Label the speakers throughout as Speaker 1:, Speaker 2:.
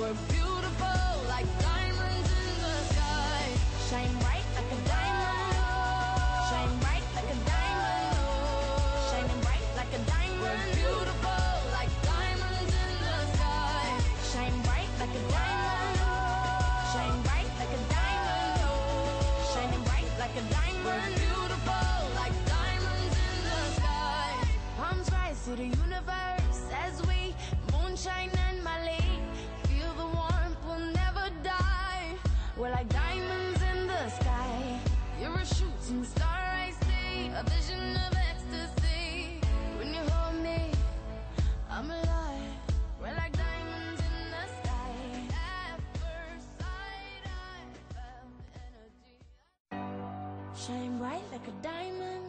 Speaker 1: We're beautiful like diamonds in the sky. Shine bright like a diamond. Shine bright like a diamond. Shining bright like a diamond. We're beautiful like diamonds in the sky. Shine bright like a diamond. Shine bright like a diamond. Shining bright like a diamond. We're beautiful like diamonds in the sky. Palms rise to the universe as we moonshine and Malay. Feel the warmth, we'll never die. We're like diamonds in the sky. You're a shooting star, I see. A vision of ecstasy. When you hold me, I'm alive. We're like diamonds in the sky. At first sight, I felt energy. Shine bright like a diamond.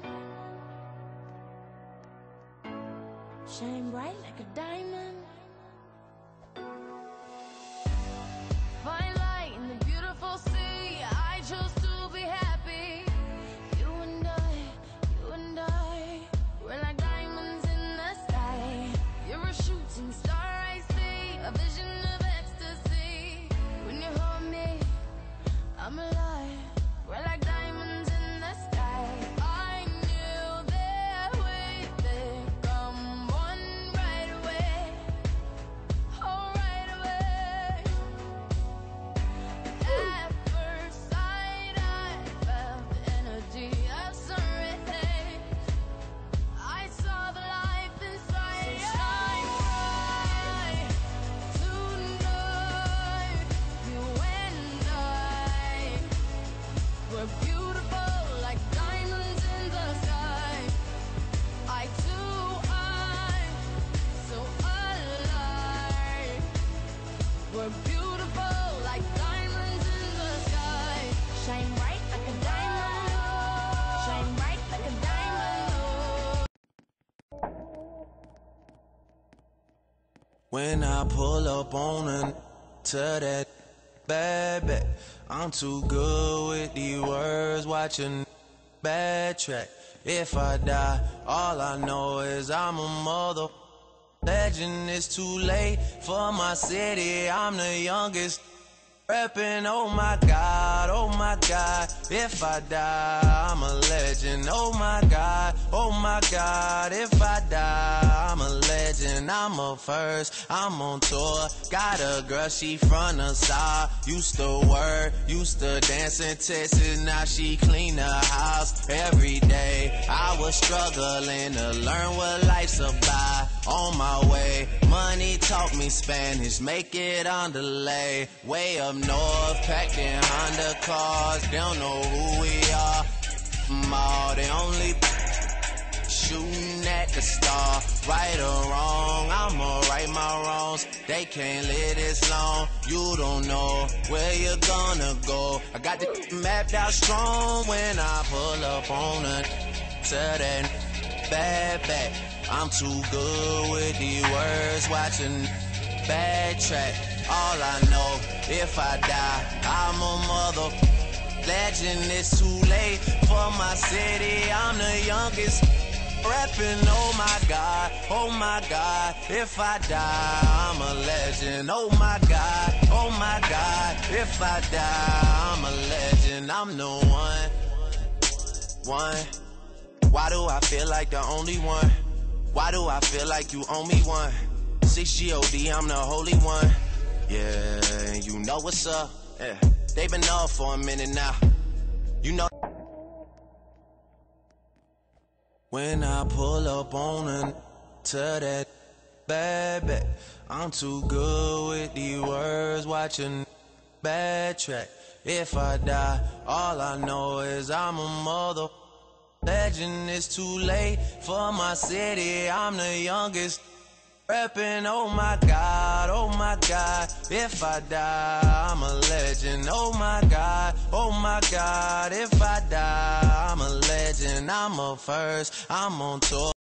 Speaker 1: Shine bright like a diamond. Find light in the beautiful sea. I chose to be happy. You and I, we're like diamonds in the sky. You're a shooting star, I see. A vision of ecstasy. When you hold me, I'm alive. We're like diamonds in the sky. I knew that we'd become one right away. Oh, right away. At first sight, I felt the energy of sun rays. I saw the life inside. So shine bright tonight. You and I, we're beautiful like diamonds in the sky. I too, I'm so alive. We're beautiful like diamonds in the sky. Shine bright like a diamond. Shine bright like a diamond.
Speaker 2: When I pull up on her to that baby, I'm too good with these words, watching bad track. If I die, all I know is I'm a mother legend. It's too late for my city, I'm the youngest reppin'. Oh my God, if I die, I'm a legend. Oh my God, if I die, I'm a legend. I'm a first, I'm on tour. Got a girl, she from the south. Used to work, used to dance in Texas. Now she clean the house every day. I was struggling to learn what life's about. On my way, money taught me Spanish, make it on delay. Way up north, packed in Honda cars. They don't know who we are. They only shooting at the star. Right or wrong, I'ma right my wrongs. They can't live this long. You don't know where you're gonna go. I got the mapped out strong when I pull up on her to that bad. I'm too good with these words, watching bad track. All I know, if I die, I'm a mother legend. It's too late for my city, I'm the youngest reppin'. Oh my God, if I die, I'm a legend. Oh my God, if I die, I'm a legend. I'm the one. Why do I feel like the only one? Why do I feel like you owe me one? 6 G.O.D., I'm the holy one. Yeah, you know what's up. Yeah, they been up for a minute now. You know. When I pull up on her to that baby, I'm too good with these words, watching bad track. If I die, all I know is I'm a mother legend. It's too late for my city, I'm the youngest reppin'. Oh my God, if I die, I'm a legend. Oh my God, if I die, I'm a legend. I'm a first, I'm on tour.